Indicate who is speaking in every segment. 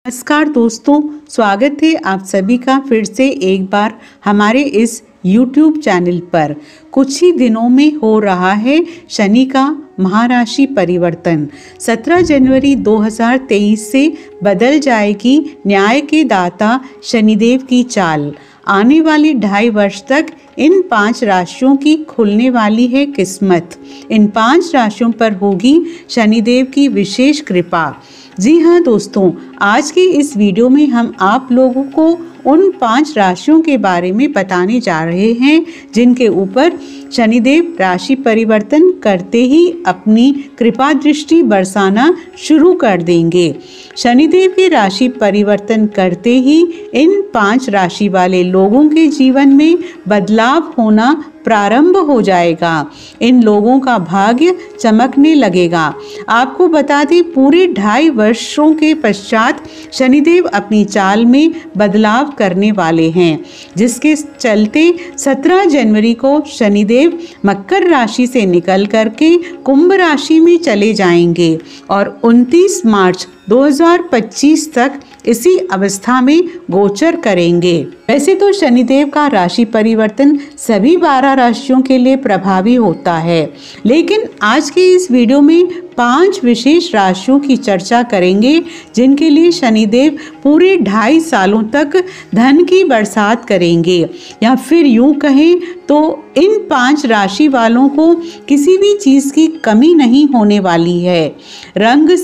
Speaker 1: नमस्कार दोस्तों, स्वागत है आप सभी का फिर से एक बार हमारे इस YouTube चैनल पर। कुछ ही दिनों में हो रहा है शनि का महाराशि परिवर्तन। 17 जनवरी 2023 से बदल जाएगी न्याय के दाता शनिदेव की चाल। आने वाली 2.5 वर्ष तक इन 5 राशियों की खुलने वाली है किस्मत। इन 5 राशियों पर होगी शनिदेव की विशेष कृपा। जी हाँ दोस्तों, आज के इस वीडियो में हम आप लोगों को उन 5 राशियों के बारे में बताने जा रहे हैं जिनके ऊपर शनिदेव राशि परिवर्तन करते ही अपनी कृपा दृष्टि बरसाना शुरू कर देंगे। शनिदेव की राशि परिवर्तन करते ही इन 5 राशि वाले लोगों के जीवन में बदलाव होना प्रारंभ हो जाएगा। इन लोगों का भाग्य चमकने लगेगा। आपको बता दें, पूरे 2.5 वर्षों के पश्चात शनिदेव अपनी चाल में बदलाव करने वाले हैं, जिसके चलते 17 जनवरी को शनिदेव मकर राशि से निकल करके कुंभ राशि में चले जाएंगे और 29 मार्च 2025 तक इसी अवस्था में गोचर करेंगे। वैसे तो शनिदेव का राशि परिवर्तन सभी 12 राशियों के लिए प्रभावी होता है, लेकिन आज के इस वीडियो में 5 विशेष राशियों की चर्चा करेंगे जिनके लिए शनिदेव पूरे 2.5 सालों तक धन की बरसात करेंगे, या फिर यूं कहें तो इन 5 राशि वालों को किसी भी चीज़ की कमी नहीं होने वाली है। रंग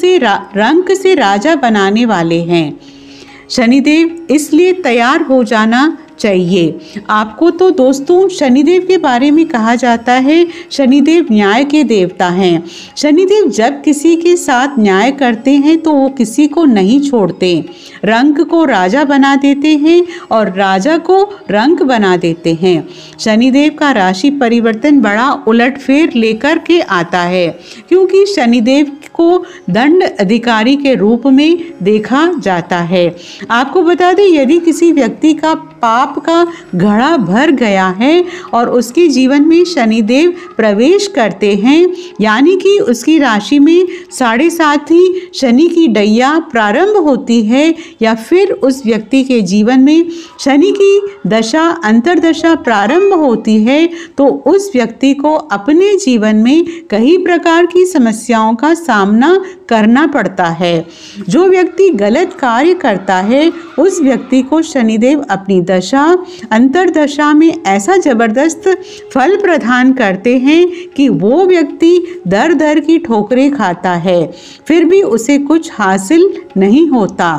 Speaker 1: से राजा बनाने वाले हैं शनिदेव, इसलिए तैयार हो जाना चाहिए आपको। तो दोस्तों, शनिदेव के बारे में कहा जाता है शनिदेव न्याय के देवता हैं। शनिदेव जब किसी के साथ न्याय करते हैं तो वो किसी को नहीं छोड़ते। रंक को राजा बना देते हैं और राजा को रंक बना देते हैं। शनिदेव का राशि परिवर्तन बड़ा उलटफेर लेकर के आता है, क्योंकि शनिदेव को दंड अधिकारी के रूप में देखा जाता है। आपको बता दें, यदि किसी व्यक्ति का पाप का घड़ा भर गया है और उसके जीवन में शनिदेव प्रवेश करते हैं, यानी कि उसकी राशि में 7.5 ही शनि की डैया प्रारंभ होती है, या फिर उस व्यक्ति के जीवन में शनि की दशा अंतर्दशा प्रारंभ होती है, तो उस व्यक्ति को अपने जीवन में कई प्रकार की समस्याओं का सामना करना पड़ता है। जो व्यक्ति गलत कार्य करता है उस व्यक्ति को शनिदेव अपनी दशा अंतर्दशा में ऐसा जबरदस्त फल प्रदान करते हैं कि वो व्यक्ति दर दर की ठोकरें खाता है, फिर भी उसे कुछ हासिल नहीं होता।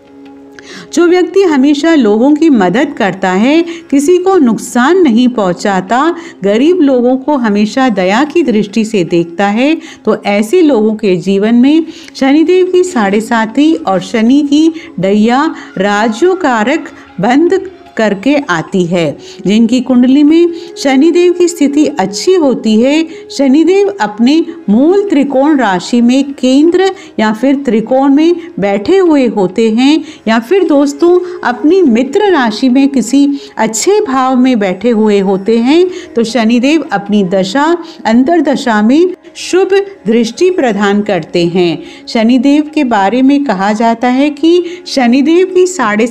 Speaker 1: जो व्यक्ति हमेशा लोगों की मदद करता है, किसी को नुकसान नहीं पहुंचाता, गरीब लोगों को हमेशा दया की दृष्टि से देखता है, तो ऐसे लोगों के जीवन में शनिदेव की 7.5 और शनि की डैया राजयोगकारक बंद करके आती है। जिनकी कुंडली में शनिदेव की स्थिति अच्छी होती है, शनिदेव अपने मूल त्रिकोण राशि में केंद्र या फिर त्रिकोण में बैठे हुए होते हैं, या फिर दोस्तों अपनी मित्र राशि में किसी अच्छे भाव में बैठे हुए होते हैं, तो शनिदेव अपनी दशा अंतर्दशा में शुभ दृष्टि प्रदान करते हैं। शनिदेव के बारे में कहा जाता है कि शनिदेव की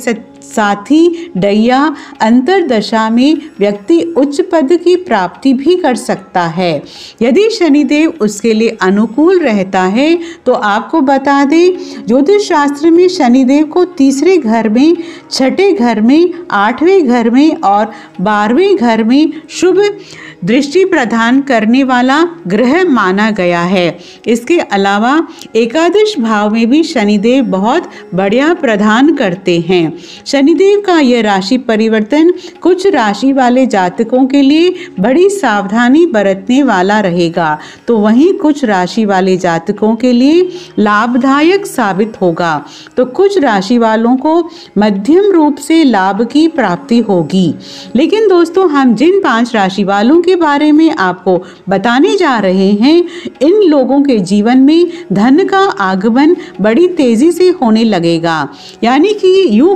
Speaker 1: 7.5 डैया अंतर्दशा में व्यक्ति उच्च पद की प्राप्ति भी कर सकता है। यदि शनिदेव उसके लिए अनुकूल रहता है तो आपको बता दें, ज्योतिष शास्त्र में शनिदेव को 3रे घर में, 6ठे घर में, 8वें घर में और 12वें घर में शुभ दृष्टि प्रदान करने वाला ग्रह माना गया है। इसके अलावा एकादश भाव में भी शनिदेव बहुत बढ़िया प्रदान करते हैं। शनिदेव का यह राशि परिवर्तन कुछ राशि वाले जातकों के लिए बड़ी सावधानी बरतने वाला रहेगा, तो वहीं कुछ राशि वाले जातकों के लिए लाभदायक साबित होगा, तो कुछ राशि वालों को मध्यम रूप से लाभ की प्राप्ति होगी। लेकिन दोस्तों, हम जिन 5 राशि वालों के बारे में आपको बताने जा रहे हैं, इन लोगों के जीवन में धन का आगमन बड़ी तेजी से होने लगेगा। यानी कि यूं कहें तो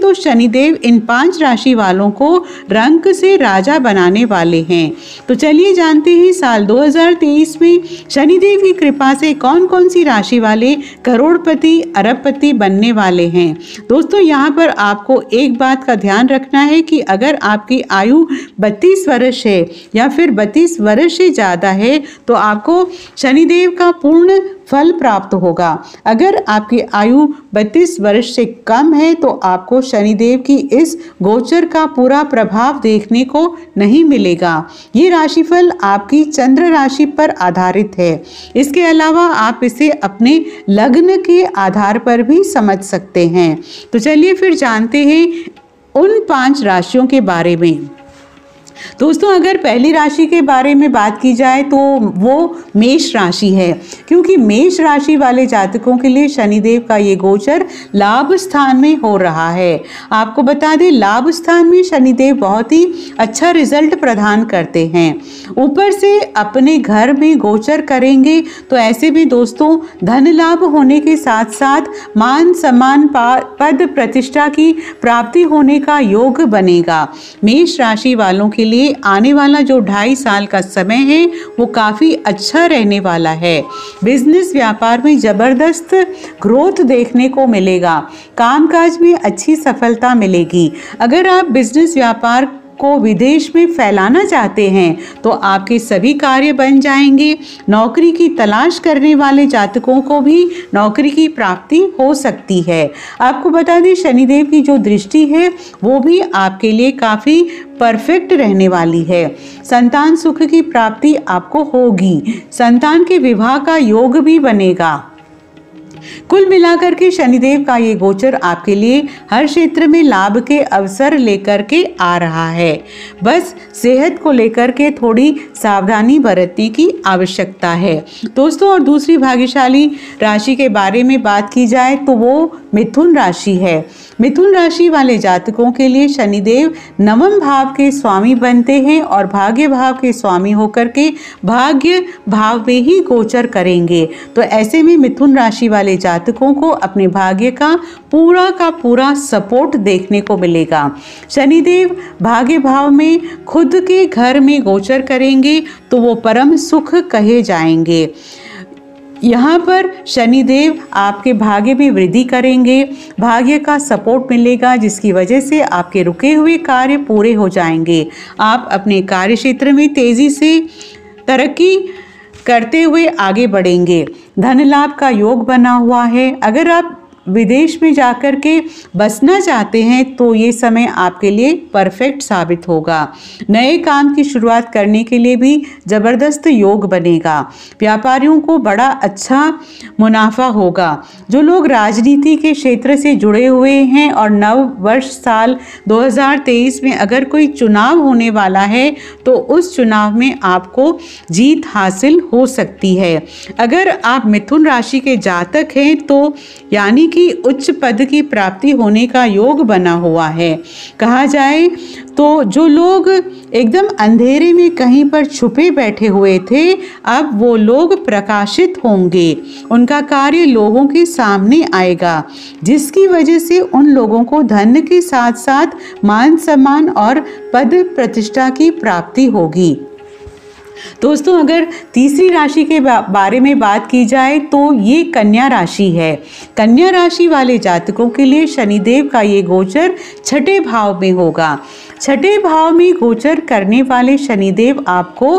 Speaker 1: तो शनिदेव इन 5 राशि वालों को रंक से राजा बनाने वाले हैं। तो चलिए जानते हैं साल 2023 में शनिदेव की कृपा से कौन कौन सी राशि वाले करोड़पति अरबपति बनने वाले हैं। दोस्तों, यहाँ पर आपको एक बात का ध्यान रखना है कि अगर आपकी आयु 32 वर्ष है या फिर 32 वर्ष से ज़्यादा है तो आपको शनिदेव का पूर्ण फल प्राप्त होगा। अगर आपकी आयु 32 वर्ष से कम है तो आपको शनिदेव की इस गोचर का पूरा प्रभाव देखने को नहीं मिलेगा। ये राशिफल आपकी चंद्र राशि पर आधारित है। इसके अलावा आप इसे अपने लग्न के आधार पर भी समझ सकते हैं। तो चलिए फिर जानते हैं उन 5 राशियों के बारे में। दोस्तों, अगर पहली राशि के बारे में बात की जाए तो वो मेष राशि है, क्योंकि मेष राशि वाले जातकों के लिए शनिदेव का ये गोचर लाभ स्थान में हो रहा है। आपको बता दें, लाभ स्थान में शनिदेव बहुत ही अच्छा रिजल्ट प्रदान करते हैं। ऊपर से अपने घर में गोचर करेंगे तो ऐसे में दोस्तों धन लाभ होने के साथ साथ मान सम्मान पद प्रतिष्ठा की प्राप्ति होने का योग बनेगा। मेष राशि वालों के लिए आने वाला जो 2.5 साल का समय है वो काफी अच्छा रहने वाला है। बिजनेस व्यापार में जबरदस्त ग्रोथ देखने को मिलेगा। कामकाज में अच्छी सफलता मिलेगी। अगर आप बिजनेस व्यापार को विदेश में फैलाना चाहते हैं तो आपके सभी कार्य बन जाएंगे। नौकरी की तलाश करने वाले जातकों को भी नौकरी की प्राप्ति हो सकती है। आपको बता दें, शनिदेव की जो दृष्टि है वो भी आपके लिए काफ़ी परफेक्ट रहने वाली है। संतान सुख की प्राप्ति आपको होगी। संतान के विवाह का योग भी बनेगा। कुल मिलाकर के शनिदेव का ये गोचर आपके लिए हर क्षेत्र में लाभ के अवसर लेकर के आ रहा है। बस सेहत को लेकर के थोड़ी सावधानी बरतने की आवश्यकता है। दोस्तों, और दूसरी भाग्यशाली राशि के बारे में बात की जाए तो वो मिथुन राशि है। मिथुन राशि वाले जातकों के लिए शनिदेव नवम भाव के स्वामी बनते हैं और भाग्य भाव के स्वामी होकर के भाग्य भाव में ही गोचर करेंगे। तो ऐसे में मिथुन राशि वाले जातकों को अपने भाग्य का पूरा सपोर्ट देखने को मिलेगा। शनिदेव भाग्य भाव में खुद के घर में गोचर करेंगे तो वो परम सुख कहे जाएंगे। यहाँ पर शनिदेव आपके भाग्य में वृद्धि करेंगे। भाग्य का सपोर्ट मिलेगा जिसकी वजह से आपके रुके हुए कार्य पूरे हो जाएंगे। आप अपने कार्य क्षेत्र में तेजी से तरक्की करते हुए आगे बढ़ेंगे। धन लाभ का योग बना हुआ है। अगर आप विदेश में जाकर के बसना चाहते हैं तो ये समय आपके लिए परफेक्ट साबित होगा। नए काम की शुरुआत करने के लिए भी ज़बरदस्त योग बनेगा। व्यापारियों को बड़ा अच्छा मुनाफा होगा। जो लोग राजनीति के क्षेत्र से जुड़े हुए हैं और नव वर्ष साल 2023 में अगर कोई चुनाव होने वाला है तो उस चुनाव में आपको जीत हासिल हो सकती है। अगर आप मिथुन राशि के जातक हैं तो यानी कि उच्च पद की प्राप्ति होने का योग बना हुआ है। कहा जाए तो जो लोग एकदम अंधेरे में कहीं पर छुपे बैठे हुए थे, अब वो लोग प्रकाशित होंगे। उनका कार्य लोगों के सामने आएगा, जिसकी वजह से उन लोगों को धन के साथ साथ मान सम्मान और पद प्रतिष्ठा की प्राप्ति होगी। दोस्तों, अगर तीसरी राशि के बारे में बात की जाए तो ये कन्या राशि है। कन्या राशि वाले जातकों के लिए शनिदेव का ये गोचर 6ठे भाव में होगा। 6ठे भाव में गोचर करने वाले शनिदेव आपको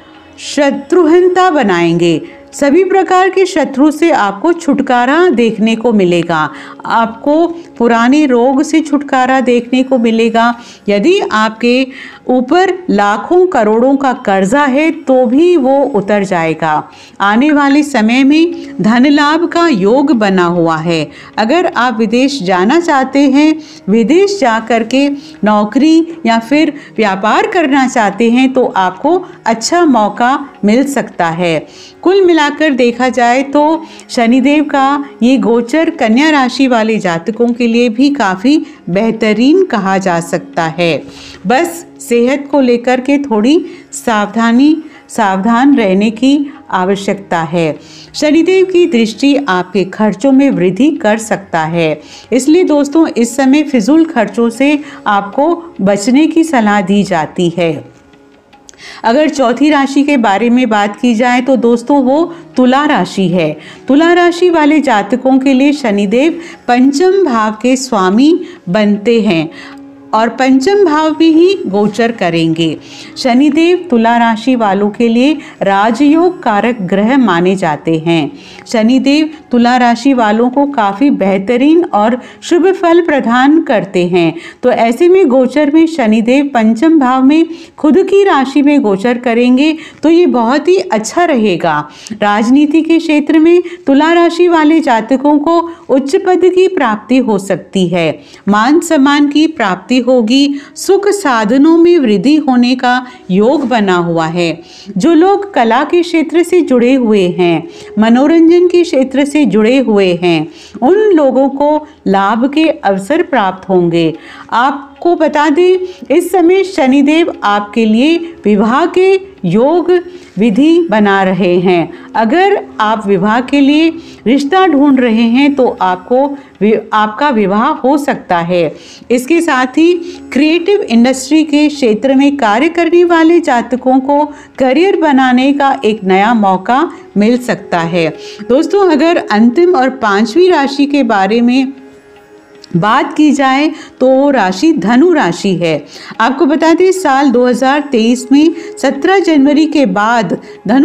Speaker 1: शत्रुहीनता बनाएंगे। सभी प्रकार के शत्रु से आपको छुटकारा देखने को मिलेगा। आपको पुराने रोग से छुटकारा देखने को मिलेगा। यदि आपके ऊपर लाखों करोड़ों का कर्जा है तो भी वो उतर जाएगा। आने वाले समय में धन लाभ का योग बना हुआ है। अगर आप विदेश जाना चाहते हैं, विदेश जा कर के नौकरी या फिर व्यापार करना चाहते हैं तो आपको अच्छा मौका मिल सकता है। कुल मिलाकर देखा जाए तो शनिदेव का ये गोचर कन्या राशि वाले जातकों के लिए भी काफ़ी बेहतरीन कहा जा सकता है। बस सेहत को लेकर के थोड़ी सावधानी सावधान रहने की आवश्यकता है। शनिदेव की दृष्टि आपके खर्चों में वृद्धि कर सकता है, इसलिए दोस्तों इस समय फिजूल खर्चों से आपको बचने की सलाह दी जाती है। अगर चौथी राशि के बारे में बात की जाए तो दोस्तों वो तुला राशि है। तुला राशि वाले जातकों के लिए शनिदेव पंचम भाव के स्वामी बनते हैं और पंचम भाव में ही गोचर करेंगे। शनिदेव तुला राशि वालों के लिए राजयोग कारक ग्रह माने जाते हैं। शनिदेव तुला राशि वालों को काफ़ी बेहतरीन और शुभ फल प्रदान करते हैं। तो ऐसे में गोचर में शनिदेव पंचम भाव में खुद की राशि में गोचर करेंगे तो ये बहुत ही अच्छा रहेगा। राजनीति के क्षेत्र में तुला राशि वाले जातकों को उच्च पद की प्राप्ति हो सकती है, मान सम्मान की प्राप्ति होगी, सुख साधनों में वृद्धि होने का योग बना हुआ है। जो लोग कला के क्षेत्र से जुड़े हुए हैं, मनोरंजन के क्षेत्र से जुड़े हुए हैं, उन लोगों को लाभ के अवसर प्राप्त होंगे। आपको बता दें इस समय शनिदेव आपके लिए विवाह के योग विधि बना रहे हैं। अगर आप विवाह के लिए रिश्ता ढूंढ रहे हैं तो आपका विवाह हो सकता है। इसके साथ ही क्रिएटिव इंडस्ट्री के क्षेत्र में कार्य करने वाले जातकों को करियर बनाने का एक नया मौका मिल सकता है। दोस्तों अगर अंतिम और पांचवी राशि के बारे में बात की जाए तो वो राशि धनु राशि है। आपको बता दें साल 2023 में 17 जनवरी के बाद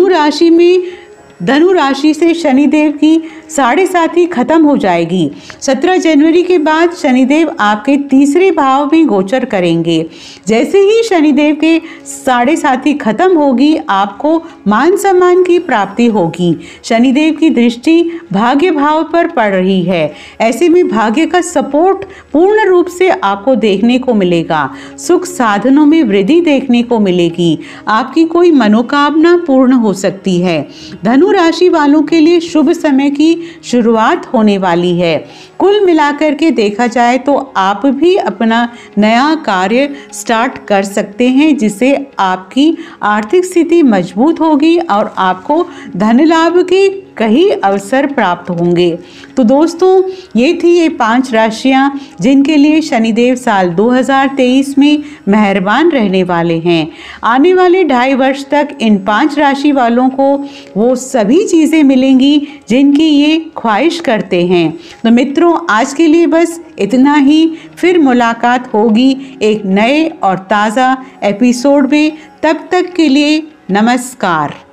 Speaker 1: धनु राशि से शनिदेव की 7.5 खत्म हो जाएगी। 17 जनवरी के बाद शनिदेव आपके तीसरे भाव में गोचर करेंगे। जैसे ही शनिदेव के 7.5 खत्म होगी आपको मान सम्मान की प्राप्ति होगी। शनिदेव की दृष्टि भाग्य भाव पर पड़ रही है, ऐसे में भाग्य का सपोर्ट पूर्ण रूप से आपको देखने को मिलेगा। सुख साधनों में वृद्धि देखने को मिलेगी। आपकी कोई मनोकामना पूर्ण हो सकती है। धनु राशि वालों के लिए शुभ समय की शुरुआत होने वाली है। कुल मिलाकर के देखा जाए तो आप भी अपना नया कार्य स्टार्ट कर सकते हैं, जिससे आपकी आर्थिक स्थिति मजबूत होगी और आपको धन लाभ के कई अवसर प्राप्त होंगे। तो दोस्तों ये थी ये 5 राशियां जिनके लिए शनिदेव साल 2023 में मेहरबान रहने वाले हैं। आने वाले 2.5 वर्ष तक इन 5 राशि वालों को वो सभी चीज़ें मिलेंगी जिनकी ये ख्वाहिश करते हैं। तो मित्रों आज के लिए बस इतना ही, फिर मुलाकात होगी एक नए और ताज़ा एपिसोड में। तब तक के लिए नमस्कार।